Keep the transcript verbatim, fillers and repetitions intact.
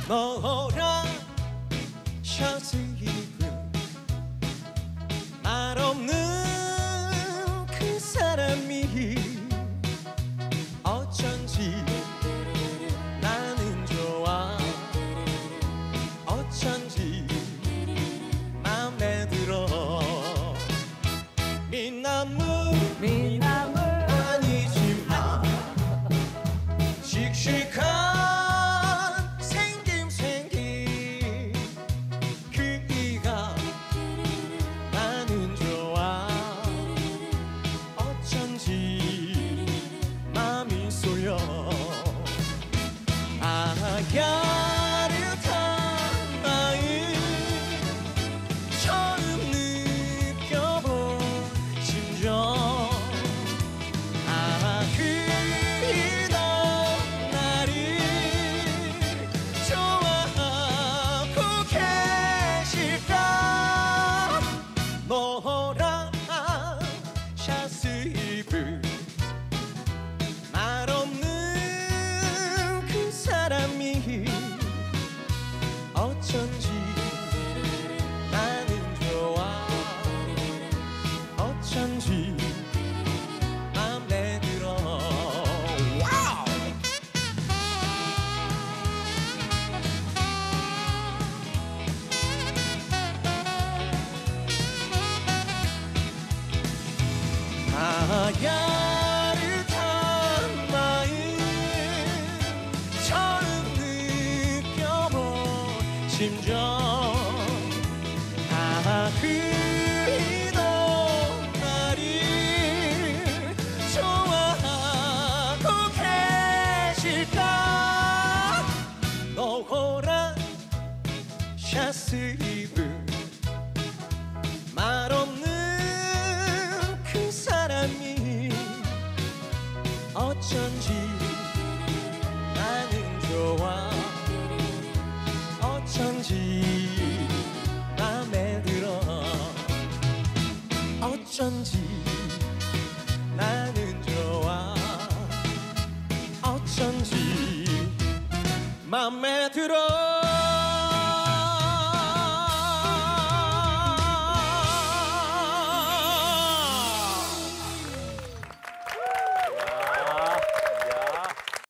노란 셔츠 입은 말 없는 그 사람이 어쩐지 나는 좋아. 어쩐지 맘에 들어. 미나무 미나무 아니지만 씩씩한 생김 생긴 그 이가 나는 좋아. 어쩐지 맘이 쏠려. 아야릇한 마음 처음 느껴본 심정. 아 그던 나를 좋아하고 계실까. 노란 샤스 입은 말 없는 그 사람이 어쩐지 나는 좋아. 어쩐지 맘에 들어. 와우! 아야릇한 마음 처음 느껴본 심정. 아 그리던 나를 좋아하고 계실까. 노란 샤스 입은 말 없는 그 사람이 어쩐지 나는 좋아. 어쩐지 맘에 들어. 어쩐지 나는 좋아. 어쩐지 맘에 들어.